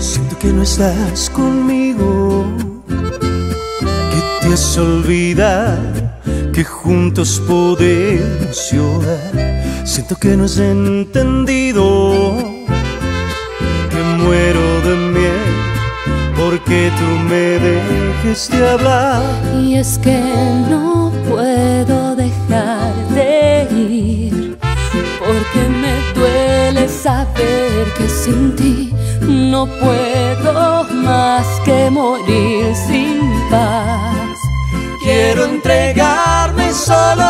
Siento que no estás conmigo, que te has olvidado que juntos podemos llorar. Siento que no has entendido que muero de miedo porque tú me dejes de hablar. Y es que no puedo dejar de ir, porque me duele saber que sin ti no puedo más que morir sin paz. Quiero entregarme solo